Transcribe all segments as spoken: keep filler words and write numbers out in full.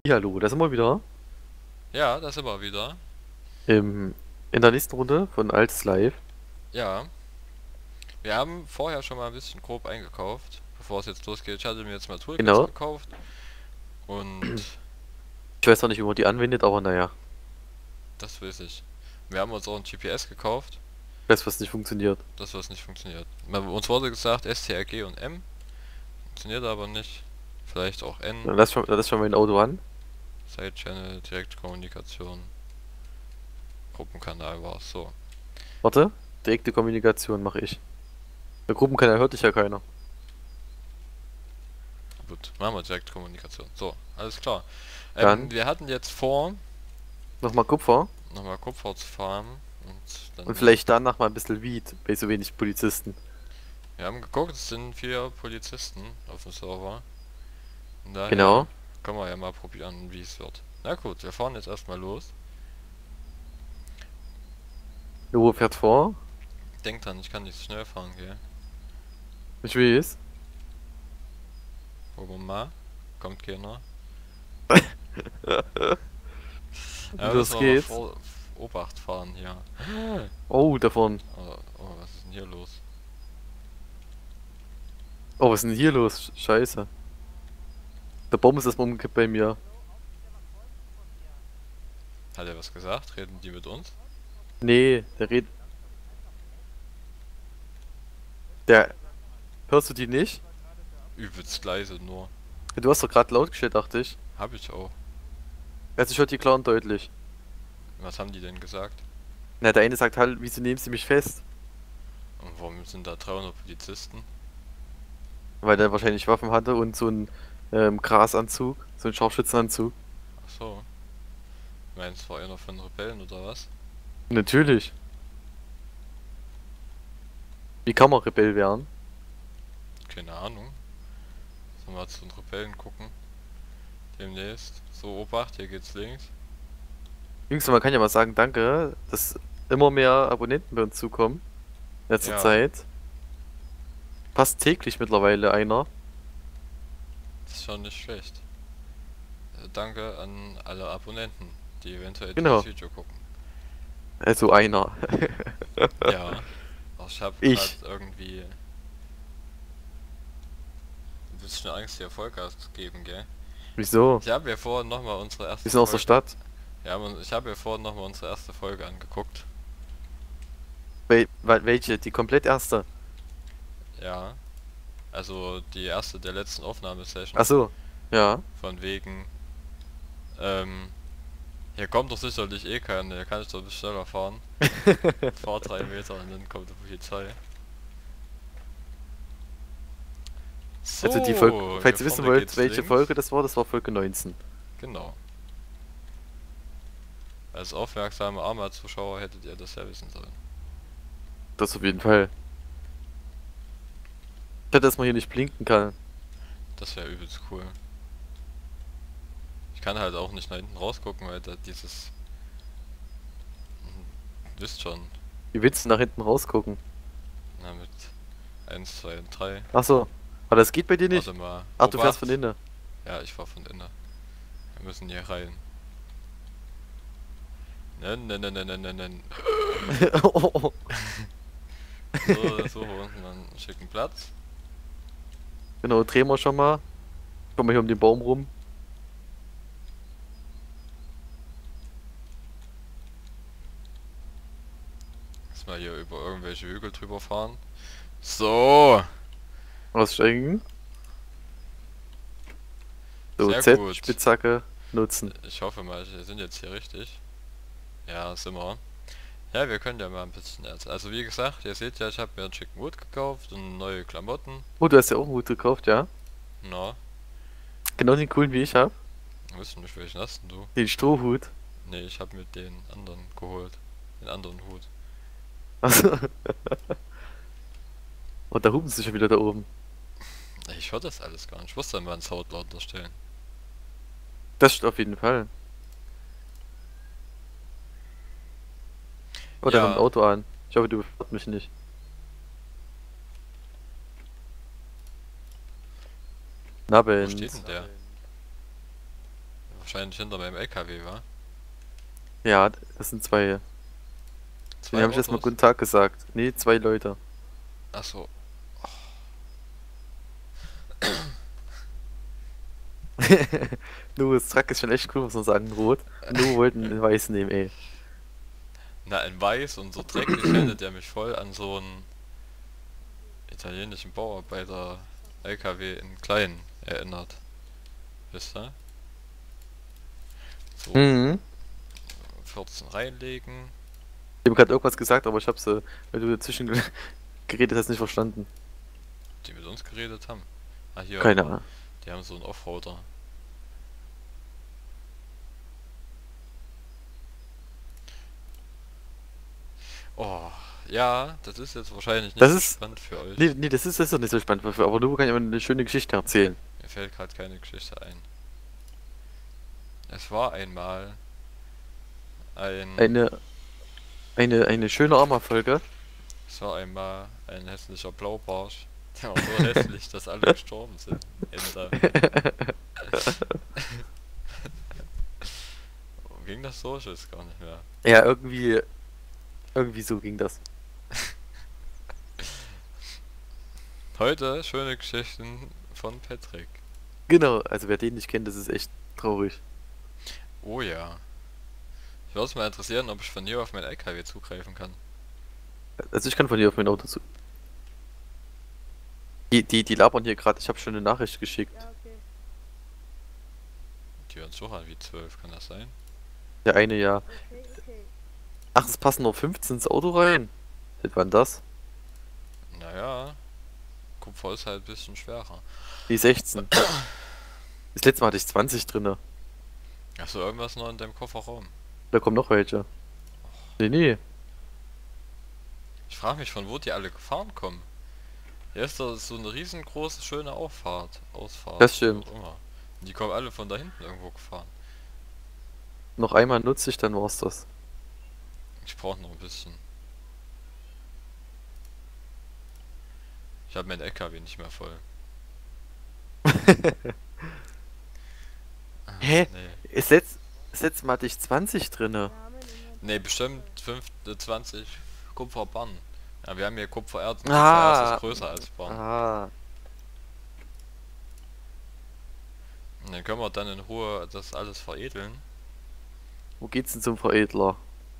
Ja, hallo, da sind wir wieder Ja, da sind wir wieder. im, in der nächsten Runde von Altes Live. Ja, wir haben vorher schon mal ein bisschen grob eingekauft, bevor es jetzt losgeht. Ich hatte mir jetzt mal Toolkits Genau. gekauft und Ich weiß noch nicht, wie man die anwendet, aber naja, das weiß ich. Wir haben uns auch ein G P S gekauft, ich weiß, was nicht funktioniert. das was nicht funktioniert. Man- Uns wurde gesagt S T R G und M, funktioniert aber nicht. Vielleicht auch N, Dann lass schon, dann lass schon mein Auto an. Side Channel, Direktkommunikation, Gruppenkanal war es so. Warte, direkte Kommunikation mache ich. Der Gruppenkanal hört dich ja keiner. Gut, machen wir Direktkommunikation. So, alles klar. Ähm, Dann wir hatten jetzt vor, nochmal Kupfer nochmal Kupfer zu farmen und und dann. vielleicht danach mal ein bisschen Weed bei so wenig Polizisten. Wir haben geguckt, es sind vier Polizisten auf dem Server. Und daher Genau. können wir ja mal probieren, wie es wird. Na gut, wir fahren jetzt erstmal los. Lobo fährt vor. Denkt dran, ich kann nicht so schnell fahren, gell? Ich weiß. Gucken wir mal. Kommt keiner. Ja, müssen Los wir mal geht's. vor Obacht fahren hier. Oh, davon. Oh, oh, was ist denn hier los? Oh, was ist denn hier los? Scheiße. Der Baum ist erstmal umgekippt bei mir. Hat er was gesagt? Reden die mit uns? Nee, der redet. Der. Hörst du die nicht? Übelst leise nur. Du hast doch gerade laut gestellt, dachte ich. Hab ich auch. Also ich höre die klar und deutlich. Was haben die denn gesagt? Na, der eine sagt halt, wieso nehmen sie mich fest? Und warum sind da dreihundert Polizisten? Weil der wahrscheinlich Waffen hatte und so einen ähm, Grasanzug, so einen Scharfschützenanzug. Ach so. Meinst du, war einer von Rebellen oder was? Natürlich. Wie kann man Rebell werden? Keine Ahnung. Sollen wir mal zu den Rebellen gucken? Demnächst. So, Obacht, hier geht's links. Jungs, man kann ja mal sagen, danke, dass immer mehr Abonnenten bei uns zukommen. In letzter Ja, Zeit. Fast täglich mittlerweile einer. das ist schon nicht schlecht. Äh, danke an alle Abonnenten, die eventuell dieses Genau. Video gucken. Also einer. Ja, aber ich habe gerade Ich. irgendwie ein bisschen Angst, hier Vollgas zu geben, gell? Wieso? Ich habe mir vorhin nochmal unsere Wir erste sind aus der Folge. Stadt. Ja, man- ich habe mir vorhin nochmal unsere erste Folge angeguckt. Wel wel- welche? Die komplett erste. Ja, also die erste der letzten Ach Aufnahmesession. so. Ja. Von wegen, ähm, hier kommt doch sicherlich eh keiner, hier kann ich doch ein bisschen schneller fahren. Fahr drei Meter und dann kommt die Polizei. Also die Folge, So, hier falls ihr wissen vorne wollt, geht's welche links. Folge das war, das war Folge neunzehn. Genau. Als aufmerksame Arma-Zuschauer hättet ihr das ja wissen sollen. Das auf jeden Fall. Ich dass man hier nicht blinken kann. Das wäre übelst cool. Ich kann halt auch nicht nach hinten rausgucken, weil da dieses... Wisst schon. Wie willst du nach hinten rausgucken? Na, mit eins, zwei und drei. Ach so. Aber das geht bei dir nicht. Warte mal. Ach, du fährst von Obacht! innen. Ja, ich fahr von innen. Wir müssen hier rein. Ne, ne, ne, ne, ne, ne, ne. Oh. So, suche unten einen schicken Platz. Genau, drehen wir schon mal. Kommen wir hier um den Baum rum. Erstmal hier über irgendwelche Hügel drüber fahren. So! Aussteigen. So, Sehr Z, gut. Spitzhacke, nutzen. Ich hoffe mal, wir sind jetzt hier richtig. Ja, sind wir. Ja, wir können ja mal ein bisschen jetzt. Also wie gesagt, ihr seht ja, ich habe mir einen schicken Hut gekauft und neue Klamotten. Oh, du hast ja auch einen Hut gekauft, ja? Na, Genau den coolen wie ich hab. wisst nicht, welchen hast denn du? Den Strohhut. Nee, ich habe mir den anderen geholt. Den anderen Hut. Also. Und da hupen sie schon wieder da oben. Ich höre das alles gar nicht. Ich wusste mal einen Sound lauter stellen. Das steht auf jeden Fall. Oh, da kommt ein Ja, Auto an. Ich hoffe, du überfährst mich nicht. wo steht Nabend. denn der? wahrscheinlich hinter meinem L K W, wa? Ja, das sind zwei. Zwei Den habe ich erstmal Autos? guten Tag gesagt. Nee, zwei Leute. Achso. Nur das Truck ist schon echt cool, muss man sagen, rot. Nur wollten einen weiß nehmen, ey. Na, in weiß und so dreckig erinnert er mich voll an so einen italienischen Bauarbeiter L K W in klein erinnert. Wisst ihr? So Mhm. vierzehn reinlegen. Ich habe gerade irgendwas gesagt, aber ich habe sie, weil du dazwischen ge- geredet hast, nicht verstanden. Die mit uns geredet haben. Ah, hier. Keine Ahnung. Die haben so einen Offroader. Oh, ja, das ist jetzt wahrscheinlich nicht Das so ist. spannend für euch. Nee, nee, das ist, das ist doch nicht so spannend dafür, aber du kannst immer eine schöne Geschichte erzählen. Mir fällt gerade keine Geschichte ein. Es war einmal ein... Eine, eine, eine schöne Arma-Folge. Es war einmal ein hässlicher Blaubarsch. Der war so hässlich, dass alle gestorben sind. Ende. Ging das so? Ich weiß gar nicht mehr. Ja, irgendwie, irgendwie so ging das. Heute schöne Geschichten von Patrick. Genau, also wer den nicht kennt, das ist echt traurig. Oh ja. Ich würde es mal interessieren, ob ich von hier auf mein L K W zugreifen kann. Also ich kann von hier auf mein Auto zu. Die, die, die labern hier gerade, ich habe schon eine Nachricht geschickt. Ja, okay. Die hören so an wie zwölf, kann das sein? Der eine ja. Okay, okay. Ach, es passen nur fünfzehn ins Auto rein. Seit wann das? Naja. Kupfer ist halt ein bisschen schwerer. Die sechzehn. Das letzte Mal hatte ich zwanzig drinne. Achso, irgendwas noch in deinem Kofferraum. Da kommen noch welche. Nee, nee. Ich frage mich, von wo die alle gefahren kommen. Hier ist doch so eine riesengroße, schöne Auffahrt. Ausfahrt. Das stimmt. wie auch immer. Und die kommen alle von da hinten irgendwo gefahren. Noch einmal nutze ich, dann war's das. Ich brauche noch ein bisschen. Ich habe mein L K W nicht mehr voll. Ah, Hä? Nee. Das letzte, das letzte Mal hatte ich zwanzig drinne. Namen in Nee, bestimmt fünf, äh, zwanzig Kupferbarren. Ja, wir haben hier Kupfererz. Ah. Kupfererz ist größer als Barren. Ah. Und dann können wir dann in Ruhe das alles veredeln. Wo geht's denn zum Veredler?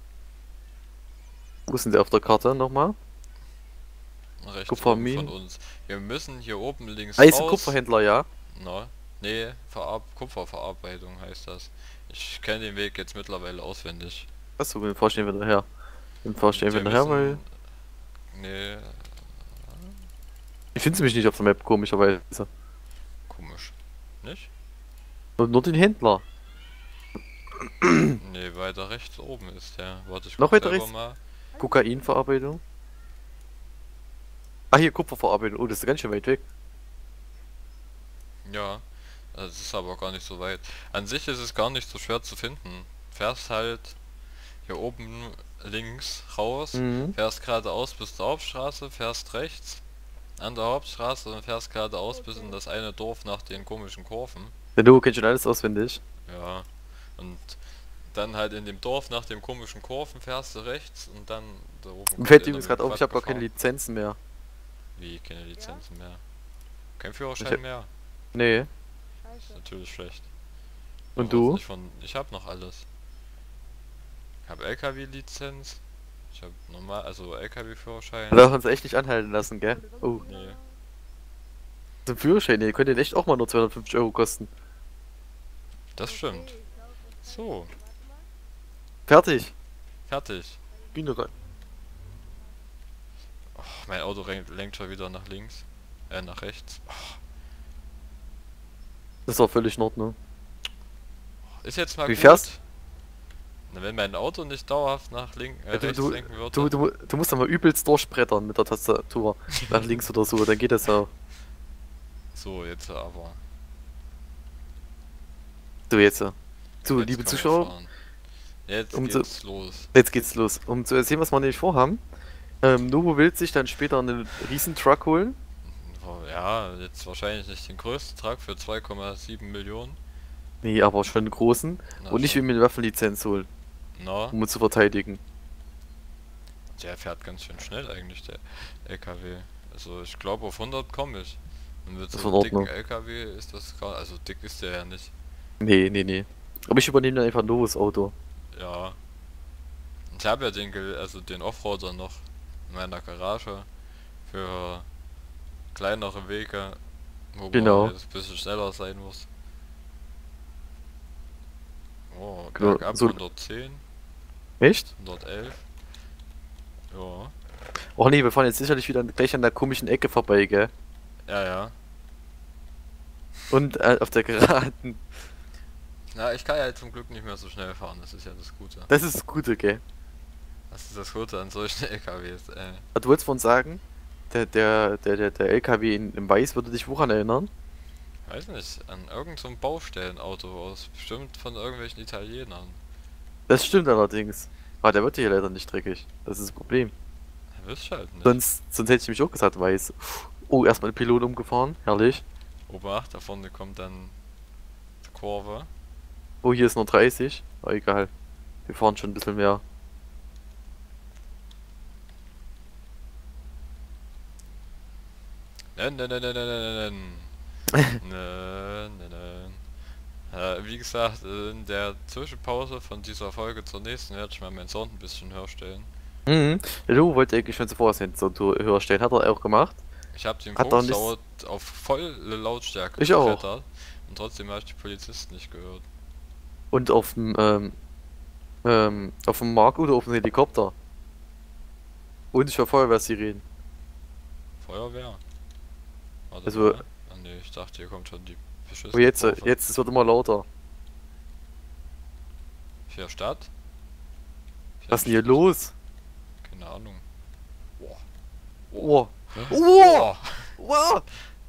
Wo sind die auf der Karte nochmal? Rechts Kupfermin. oben von uns. Wir müssen hier oben links Eisen raus. Kupferhändler, ja. Na, nee, Verab Kupferverarbeitung heißt das. Ich kenne den Weg jetzt mittlerweile auswendig. Achso, den fahr ich den wieder her. Den fahr ich den Wir wieder her, weil. müssen- Nee, Ich finde mich nicht auf der Map, komischerweise. komisch. Nicht? Nur, nur den Händler. Nee, weiter rechts oben ist der. Warte, ich Noch guck weiter selber rechts? mal. Kokainverarbeitung. Ah, hier Kupferverarbeitung. Oh, das ist ganz schön weit weg. Ja, das ist aber gar nicht so weit. An sich ist es gar nicht so schwer zu finden. Fährst halt hier oben links raus, Mhm. fährst geradeaus bis zur Hauptstraße, fährst rechts an der Hauptstraße und fährst geradeaus bis in das eine Dorf nach den komischen Kurven. Denn du kennst schon alles auswendig. Ja, und dann halt in dem Dorf nach dem komischen Kurven fährst du rechts und dann da oben. Mir kommt fällt der übrigens gerade mit auf, ich habe gar keine gefahren. Lizenzen mehr. Wie, keine Lizenzen mehr? Kein Führerschein Ich hab- mehr? Nee. Ist Scheiße. natürlich schlecht. Und Noch was du? nicht Von, ich habe noch alles. Ich habe L K W-Lizenz. Ich habe normal, also L K W-Führerschein. Da darf uns echt nicht anhalten lassen, gell? Oh, Nee. zum Führerschein, der könnte den echt auch mal nur zweihundertfünfzig Euro kosten. Das stimmt. Okay, ich glaub, es So, Warte mal. Fertig. fertig. Bin doch rein. Oh, mein Auto ren- lenkt schon wieder nach links. Äh, nach rechts. Das ist auch völlig in Ordnung. Ist jetzt mal Wie gut. fährst? Na, wenn mein Auto nicht dauerhaft nach link äh, Ja, du, rechts du, lenken würde. du, du, du musst doch mal übelst durchbrettern mit der Tastatur. Nach links oder so, dann geht das auch. So, jetzt aber. So, jetzt. So, Jetzt liebe können wir Zuschauer, fahren. Jetzt um zu- geht's los. jetzt geht's los. Um zu erzählen, was wir nämlich vorhaben. Ähm, Novo will sich dann später einen riesen Truck holen. Oh, ja, jetzt wahrscheinlich nicht den größten Truck für zwei Komma sieben Millionen. Nee, aber schon einen großen. Na Und ich will schon. mir eine Waffenlizenz holen, Na, um uns zu verteidigen. der fährt ganz schön schnell eigentlich, der L K W. Also ich glaube auf hundert komme ich. Und mit Das so war in einem dicken Ordnung. L K W ist das gerade, also dick ist der ja nicht. Nee, nee, nee. Aber ich übernehme dann einfach ein loses Auto. Ja. Ich habe ja den, Gel- also den Offroader noch in meiner Garage für kleinere Wege, wo man Genau. halt ein bisschen schneller sein muss. Oh, Genau. bergab So, hundertzehn, echt? hundertelf. Ja. Och nee, wir fahren jetzt sicherlich wieder gleich an der komischen Ecke vorbei, gell? Ja, ja. Und äh, auf der Geraden. Na, ich kann ja zum Glück nicht mehr so schnell fahren, das ist ja das Gute. Das ist das Gute, gell? Das ist das Gute an solchen L K Ws, äh. Aber du wolltest vorhin sagen, der, der, der, der, der L K W in, in Weiß würde dich woran erinnern? Weiß nicht, an irgend so ein Baustellenauto aus, bestimmt von irgendwelchen Italienern. Das stimmt allerdings. Aber der wird hier leider nicht dreckig. Das ist das Problem. Wisst ihr halt nicht. Sonst, sonst hätte ich mich auch gesagt, Weiß. Oh, erstmal den Pilot umgefahren. Herrlich. Obacht, da vorne kommt dann die Kurve. Oh, hier ist nur dreißig. Aber egal. Wir fahren schon ein bisschen mehr. Nein, nein, nein, nein, nein, nein, nein, nein, nein. Äh, wie gesagt, in der Zwischenpause von dieser Folge zur nächsten werde ich mal meinen Sound ein bisschen höher stellen. Mhm. Der Lou wollte eigentlich schon zuvor sein, so höher stellen. Hat er auch gemacht. Ich habe den Hat er nicht. Fuchslaut auf volle Lautstärke Ich auch. geklettert und trotzdem habe ich die Polizisten nicht gehört. Und auf dem, ähm, ähm, auf dem Mark oder auf dem Helikopter. Und ich war Feuerwehrsirenen. Feuerwehr? Warte Also, mal. Ah ne, ich dachte, hier kommt schon die aber beschissene jetzt, äh, Kurve. jetzt es wird immer lauter. Für Stadt? Was ist denn hier los? Keine Ahnung. Boah. Oh. Hä? Oh. Boah. Wow.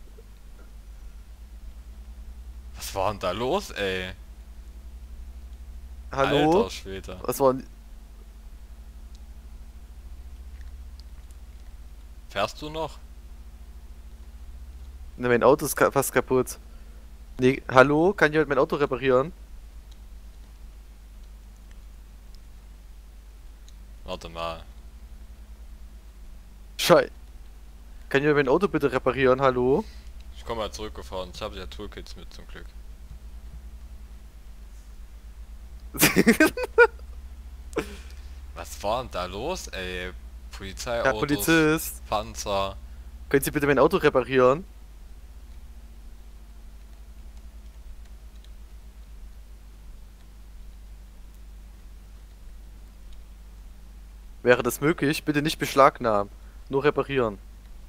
Was war denn da los, ey? Hallo? Alter Schwede. Was war. Fährst du noch? Ne, mein Auto ist ka fast kaputt. Nee, hallo? Kann jemand mein Auto reparieren? Warte mal. Schei. Kann jemand mein Auto bitte reparieren? Hallo? Ich komme mal zurückgefahren. Ich habe ja Toolkits mit zum Glück. Was war denn da los, ey? Herr Polizeiautos, Polizist, Panzer. können Sie bitte mein Auto reparieren? Wäre das möglich? Bitte nicht beschlagnahmen. Nur reparieren.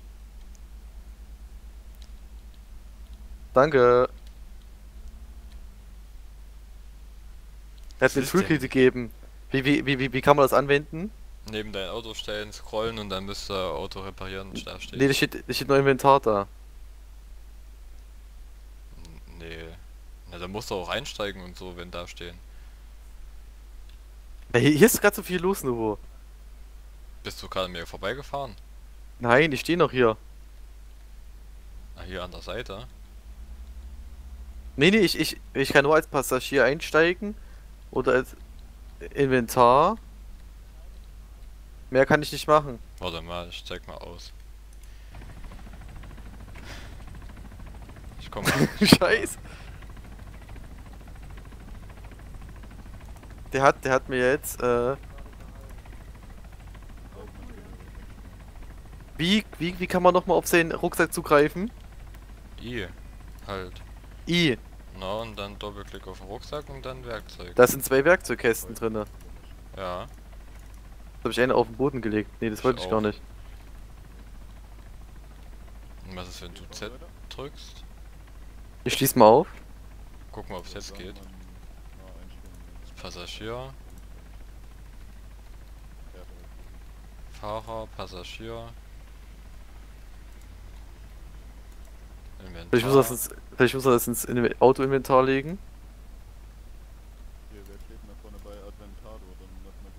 Danke. Er Was hat mir ist Toolkit denn? gegeben. Wie, wie, wie, wie, wie kann man das anwenden? Neben dein Auto stellen, scrollen und dann müsste Auto reparieren und da steht. Nee, da steht, da steht nur Inventar da. N- Nee. Na, da musst du auch einsteigen und so, wenn da stehen. Ja, hier, hier ist gerade so viel los, Nuvo. Bist du gerade an mir vorbeigefahren? Nein, ich stehe noch hier. Ah, hier an der Seite. Nee, nee, ich, ich, ich kann nur als Passagier einsteigen. Oder als Inventar. Mehr kann ich nicht machen. Warte mal, ich zeig mal aus. Ich komm mal. Scheiße. Der hat, der hat mir jetzt, äh... Wie, wie, wie kann man nochmal auf seinen Rucksack zugreifen? I. Halt. I. Na, und dann Doppelklick auf den Rucksack und dann Werkzeug. Da sind zwei Werkzeugkästen drinne. Ja. Da habe ich eine auf den Boden gelegt. Nee, das Ich wollte ich gar auch. nicht. Und was ist, wenn du Z drückst? Ich schließ mal auf. Guck mal, ob es jetzt geht. Passagier. Fahrer, Passagier. Vielleicht muss er das ins, vielleicht muss er das ins In- Auto-Inventar legen. Hier, wer klebt da vorne bei Adventado? Dann lass mal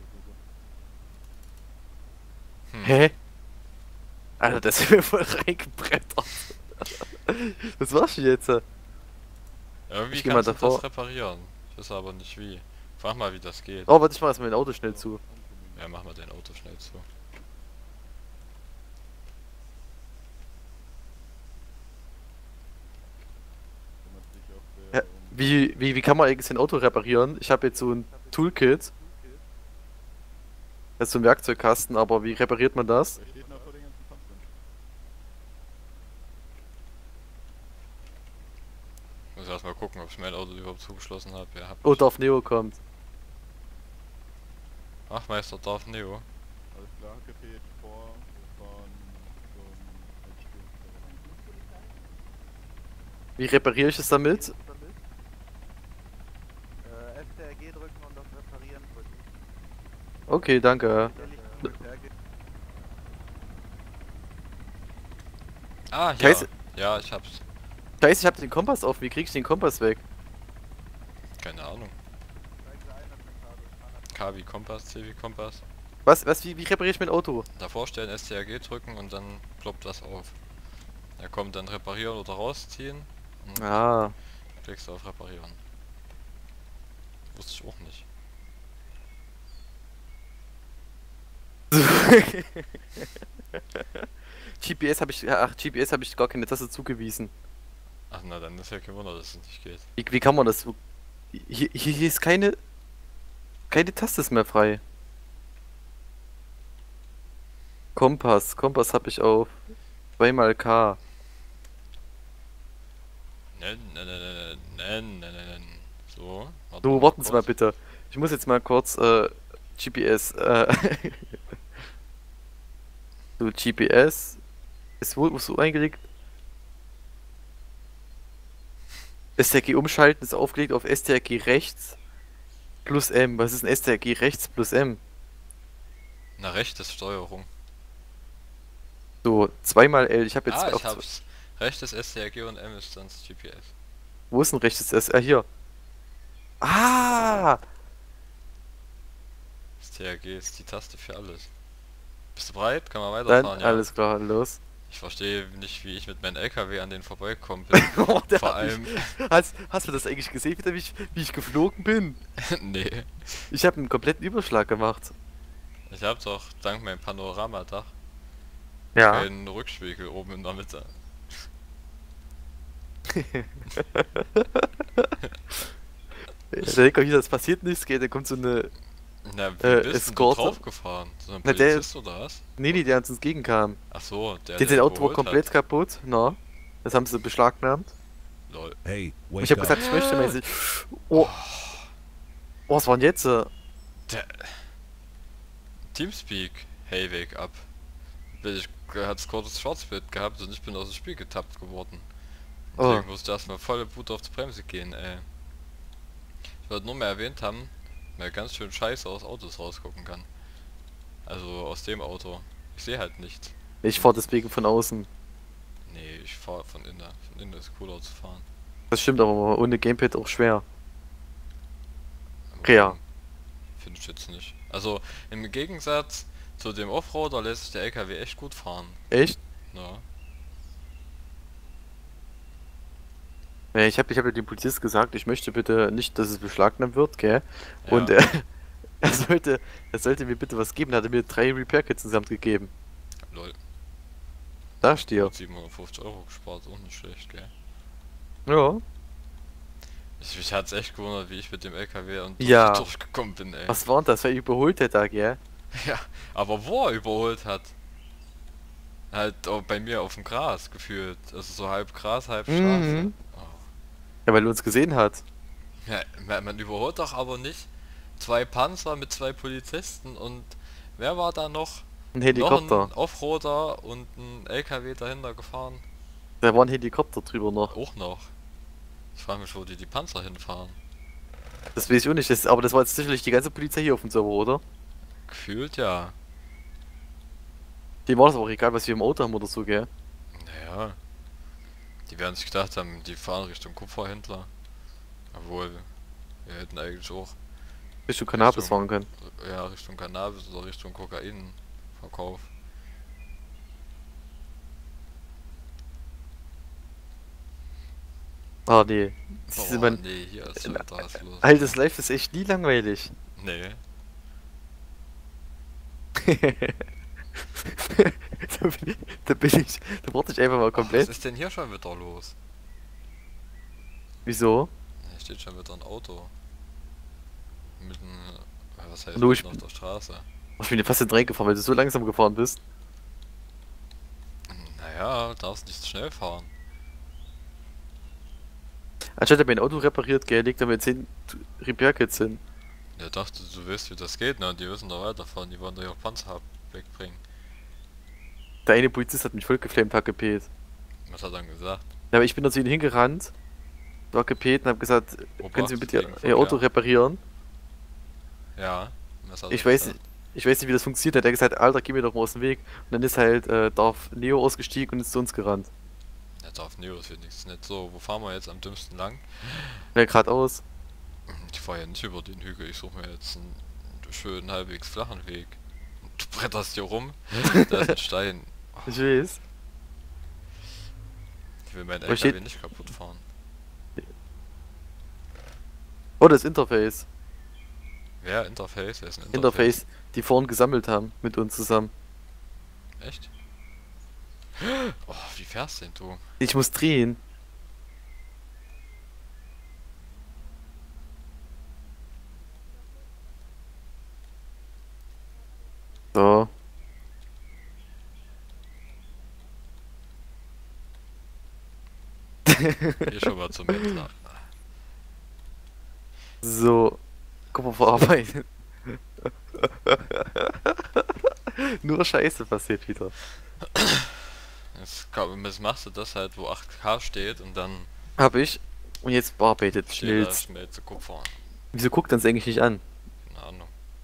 so Hm. Hä? Alter, das ist mir voll reingebrettert. Was machst du jetzt? Irgendwie Ich geh mal kannst du davor. das reparieren. Ich weiß aber nicht wie. Frag mal, wie das geht. Oh, warte, ich mach erstmal mein Auto schnell zu. Ja, mach mal dein Auto schnell zu. Kümmert sich auch Ja, der um... wie, wie, wie kann man eigentlich ein Auto reparieren? Ich habe jetzt so ein Toolkit. Das ist so ein Werkzeugkasten, aber wie repariert man das? Wer steht noch vor den ganzen Panzern? Ich muss erstmal gucken, ob ich mein Auto überhaupt zugeschlossen habe. Ja, hab Oh, ich. Darth Neo kommt. Ach, Meister Darth Neo. Alles klar, gefehlt vor von zum H Q. Wie repariere ich es damit? Äh, F T R G drücken und auf Reparieren drücken. Okay, danke. Stell ich F T R G. Ah, ja. Scheiße. Ja, ich hab's. Scheiße, ich hab den Kompass auf. Wie krieg ich den Kompass weg? Keine Ahnung. Zeig sie ein, das K wie Kompass, C wie Kompass. Was, was, wie, wie repariere ich mein Auto? Davor stellen, S T R G drücken und dann ploppt das auf. Da kommt dann reparieren oder rausziehen. Und Ah. klickst du auf reparieren. Wusste ich auch nicht. G P S habe ich, ach, G P S habe ich gar keine Taste zugewiesen. Ach na, dann ist ja kein Wunder, dass es nicht geht. Wie, wie kann man das? Hier, hier, hier ist keine, keine Taste ist mehr frei. Kompass, Kompass habe ich auf zweimal K. Nein, nein, nein, nein, nein, nein, nein, nein. So, warte Du, mal warten Sie mal kurz. bitte. Ich muss jetzt mal kurz, äh, G P S, äh, so, G P S ist wo, so eingelegt. S T R G umschalten ist aufgelegt auf S T R G rechts plus M. Was ist ein S T R G rechts plus M? Na, rechtes Steuerung. So, zweimal L. Ich habe jetzt Ah, auf ich hab's. Rechtes S T R G und M ist dann das G P S. Wo ist ein rechtes S? Ah, hier. Ah! Das T R G ist die Taste für alles. Bist du bereit? Kann man Dann, weiterfahren, ja? alles klar, los. Ich verstehe nicht, wie ich mit meinem L K W an den vorbeikommen bin. Oh, der Vor hat mich- allem... Hast, hast du das eigentlich gesehen, wie, ich, wie ich geflogen bin? nee. Ich habe einen kompletten Überschlag gemacht. Ich hab doch dank meinem Panoramadach Ja. keinen Rückspiegel oben in der Mitte. Der denkt auch hier, das passiert nichts, gell? Da kommt so eine. Na, wie Äh, bist denn du Eskorte? draufgefahren? So ein Na, der- Polizist oder was? Nee, nee, der uns entgegenkam. Ach so, der, Den der sein Auto war überholt komplett hat. kaputt. Na. Das haben sie beschlagnahmt. Lol. Hey, Und wake ich habe up. gesagt, ich möchte mal. sie- Oh. Oh, was war denn jetzt? äh? Der... Teamspeak. Hey, wake up. Bin ich hat's kurzes Schwarzbild gehabt und ich bin aus dem Spiel getappt geworden. Oh. Deswegen musste erstmal volle Wut auf die Bremse gehen, ey. Ich wollte nur mal erwähnt haben, weil ganz schön scheiße aus Autos rausgucken kann. Also aus dem Auto. Ich sehe halt nichts. Ich fahr deswegen von außen. Nee, ich fahre von innen. Von innen ist cooler zu fahren. Das stimmt aber ohne Gamepad auch schwer. Aber Ja. Finde ich jetzt nicht. Also im Gegensatz zu dem Offroader lässt sich der L K W echt gut fahren. Echt? Ja. Ja, ich habe ich hab ja dem Polizist gesagt, ich möchte bitte nicht, dass es beschlagnahmt wird, gell? Ja. Und er, er sollte, er sollte mir bitte was geben. Da hat er mir drei Repair-Kits insgesamt gegeben. Lol. Da steht siebenhundertfünfzig Euro gespart, auch nicht schlecht, gell? Ja. Ich, mich hat's echt gewundert, wie ich mit dem L K W und Ja. durchgekommen bin, ey. Was war denn das? Wer überholt der da, gell? Ja, aber wo er überholt hat. Halt auch bei mir auf dem Gras gefühlt. Also so halb Gras, halb Straße. Mhm. Oh. Ja, weil er uns gesehen hat. Ja, man, man überholt doch aber nicht zwei Panzer mit zwei Polizisten und wer war da noch? Ein Noch Helikopter. ein Offroader und ein L K W dahinter gefahren. Da war ein Helikopter drüber noch. Auch noch. Ich frage mich, wo die die Panzer hinfahren. Das weiß ich auch nicht. Das, aber das war jetzt sicherlich die ganze Polizei hier auf dem Server, oder? Gefühlt ja. Dem war das auch egal, was wir im Auto haben oder so, gell? Naja. Die werden sich gedacht haben, die fahren Richtung Kupferhändler. Obwohl, wir hätten eigentlich auch Richtung Cannabis Richtung- fahren können. ja, Richtung Cannabis oder Richtung Kokainverkauf. Ah, nee. Siehst du, Oh, man, nee, hier ist schon wieder was los. altes Life ist echt nie langweilig. Nee. da, bin ich, da bin ich, da wurde ich einfach mal Oh, was komplett. ist denn hier schon wieder los? Wieso? Hier steht schon wieder ein Auto. Mitten, äh, was heißt Hallo, mitten ich- auf der Straße? Ich bin dir fast in den Dreck gefahren, weil du so langsam gefahren bist. Naja, darfst nicht schnell fahren. Anstatt er mein Auto repariert, gell, legt er mir zehn Repair-Kits hin. Der dachte, du weißt, wie das geht, ne? Die müssen da weiterfahren, die wollen doch ihre Panzer wegbringen. Der eine Polizist hat mich voll geflamed, hat gepet. Was hat er dann gesagt? Ja, aber ich bin da zu ihnen hingerannt, war gepet und hab gesagt, Obacht, können Sie mir bitte wegen Ihr Auto Verkehr. reparieren? Ja. Was hat Ich er weiß, gesagt? ich weiß nicht, wie das funktioniert. Da hat er gesagt, Alter, geh mir doch mal aus dem Weg. Und dann ist halt, äh, Darth Neo ausgestiegen und ist zu uns gerannt. Ja, darf Neos wenigstens nicht so. Wo fahren wir jetzt am dümmsten lang? Ja, geradeaus. Ich fahre ja nicht über den Hügel, ich suche mir jetzt einen schönen, halbwegs flachen Weg. Du bretterst hier rum, da ist ein Stein. Oh, Ich weiß. ich will meinen Wo L K W steht- nicht kaputt fahren. Oh, das Interface. Wer? Interface? Wer ist ein Interface? Interface, die vorhin gesammelt haben, mit uns zusammen. Echt? Oh, wie fährst denn du? Ich muss drehen. So. Hier schon mal zum Händler. So. Guck mal, verarbeiten. Nur Scheiße passiert wieder. Jetzt, kann- jetzt machst du das halt, wo acht K steht und dann Hab ich. Und jetzt bearbeitet. steht da Schnellst. Schmelze Kupfer. Wieso guckt das eigentlich nicht an? Keine Ahnung.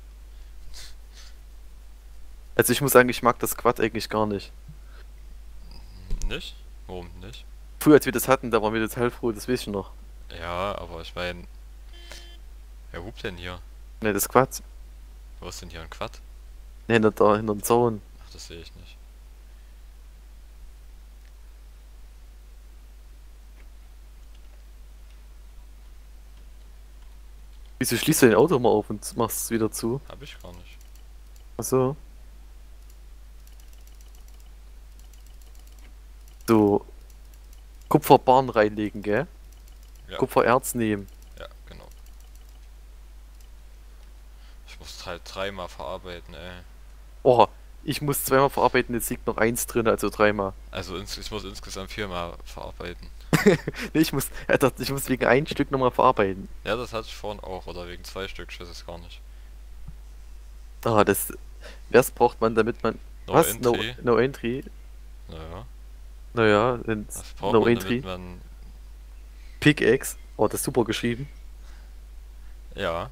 Also ich muss sagen, ich mag das Quad eigentlich gar nicht. Nicht? Warum nicht? Früher, als wir das hatten, da waren wir total froh, das weiß ich noch. Ja, aber ich meine... Wer hupt denn hier? Ne, das Quad. Wo ist denn hier ein Quad? Ne, hinter, da, hinter dem Zaun. Ach, das sehe ich nicht. Wieso schließt du dein Auto mal auf und machst es wieder zu? Hab ich gar nicht. Achso. So. Kupferbahn reinlegen, gell? Ja. Kupfererz nehmen. Ja, genau. Ich muss halt dreimal verarbeiten, ey. Oh, ich muss zweimal verarbeiten, jetzt liegt noch eins drin, also dreimal. Also ins ich muss insgesamt viermal verarbeiten. Ne, ich muss, er dachte, ich muss wegen ein Stück nochmal verarbeiten. Ja, das hatte ich vorhin auch, oder wegen zwei Stück, ich weiß es gar nicht. Ah, das. Was braucht man, damit man. No was? Entry. No, no Entry? Naja, Naja, dann das braucht No man, Entry. damit man... Pickaxe. Oh, das ist super geschrieben. Ja,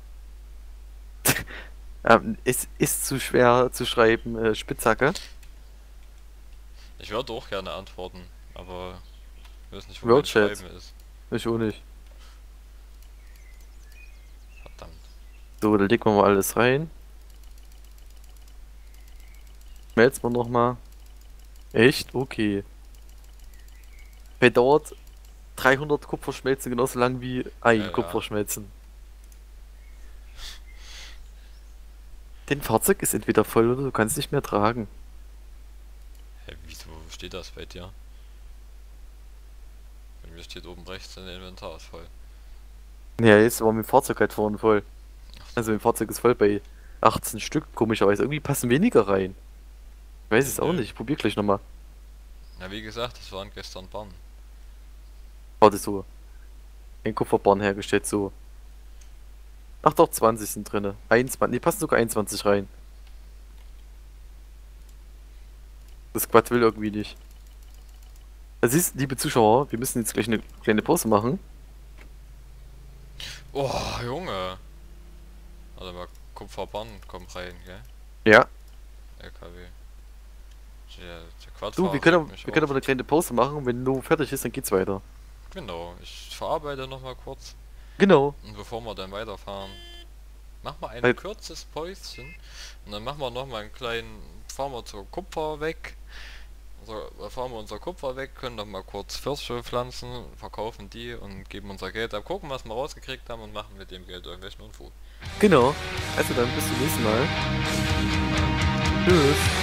Ähm, es ist zu schwer zu schreiben, äh, Spitzhacke. ich würde auch gerne antworten, aber ich weiß nicht, wo Road mein Chat. Schreiben ist. Ich auch nicht. Verdammt. So, da legen wir mal alles rein. Schmelzen wir nochmal. Echt? Okay. Hey, dauert dreihundert Kupferschmelzen genauso lang wie ein Ja, ja. Kupferschmelzen. Dein Fahrzeug ist entweder voll oder du kannst nicht mehr tragen. Hä, wieso steht das bei dir? Bei mir steht oben rechts, dein Inventar ist voll. Ja, jetzt war mein Fahrzeug halt vorne voll. Also mein Fahrzeug ist voll bei achtzehn Stück, komischerweise. Irgendwie passen weniger rein. Ich weiß es auch Nö. nicht, ich probier gleich nochmal. Na, wie gesagt, das waren gestern Bahn. Warte so. Ein Kupferbahn hergestellt, so. Ach doch, zwanzig sind drinne. einundzwanzig, ne, passen sogar einundzwanzig rein. Das Quad will irgendwie nicht. Also siehst, liebe Zuschauer, wir müssen jetzt gleich eine kleine Pause machen. Oh, Junge! Warte mal, Kupferbahn kommt rein, gell? Ja. L K W. Der, der Quad Du, wir können, wir können aber eine kleine Pause machen und wenn Lo fertig ist, dann geht's weiter. Genau, ich verarbeite nochmal kurz. Genau. Und bevor wir dann weiterfahren, machen wir ein Weil- kurzes Päuschen. Und dann machen wir nochmal einen kleinen, fahren wir zur Kupfer weg. unser, da fahren wir unser Kupfer weg, können noch mal kurz Pfirsiche pflanzen, verkaufen die und geben unser Geld ab, gucken, was wir rausgekriegt haben und machen mit dem Geld irgendwelchen Unfug. Genau. Also dann bis zum nächsten Mal. Tschüss.